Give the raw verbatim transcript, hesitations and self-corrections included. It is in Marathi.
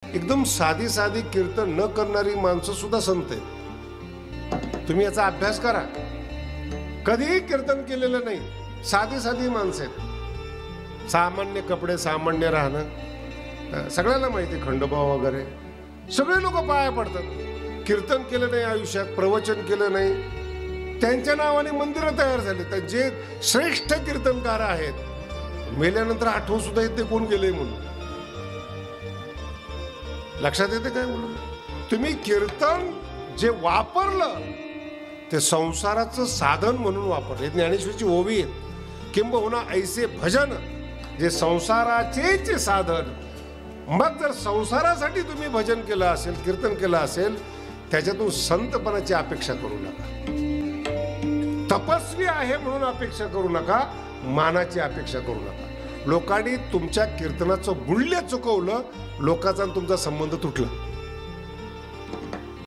एकदम साधी साधी कीर्तन न करणारी माणसं सुद्धा संत आहेत. तुम्ही याचा अभ्यास करा. कधीही कीर्तन केलेलं नाही, साधी साधी माणसं आहेत. सामान्य कपडे, सामान्य राहणं, सगळ्यांना माहिती, खंडोबा वगैरे सगळे लोक पाया पडतात. कीर्तन केलं नाही आयुष्यात, प्रवचन केलं नाही, त्यांच्या नावाने मंदिरं तयार झाली. तर जे श्रेष्ठ कीर्तनकार आहेत मेल्यानंतर आठवण सुद्धा येते कोण गेले म्हणून. लक्षात येते काय म्हणून? तुम्ही कीर्तन जे वापरलं ते संसाराचं साधन म्हणून वापरले. ज्ञानेश्वरीची ओवी आहेत, किंबहुना ऐसे भजन जे संसाराचे साधन. मग जर संसारासाठी तुम्ही भजन केलं असेल, कीर्तन केलं असेल, त्याच्यातून संतपणाची अपेक्षा करू नका. तपस्वी आहे म्हणून अपेक्षा करू नका, मानाची अपेक्षा करू नका. लोकांनी तुमच्या कीर्तनाचं मूल्य चुकवलं, लोकांचा तुमचा संबंध तुटला.